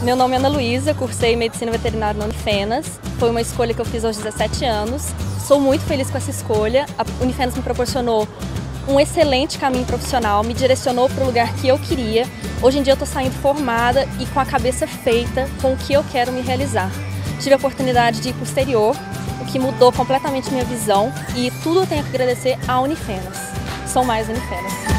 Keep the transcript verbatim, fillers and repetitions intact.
Meu nome é Ana Luísa, cursei Medicina Veterinária na Unifenas. Foi uma escolha que eu fiz aos dezessete anos. Sou muito feliz com essa escolha. A Unifenas me proporcionou um excelente caminho profissional, me direcionou para o lugar que eu queria. Hoje em dia eu estou saindo formada e com a cabeça feita com o que eu quero me realizar. Tive a oportunidade de ir para o exterior, o que mudou completamente minha visão, e tudo eu tenho que agradecer à Unifenas. Sou mais Unifenas.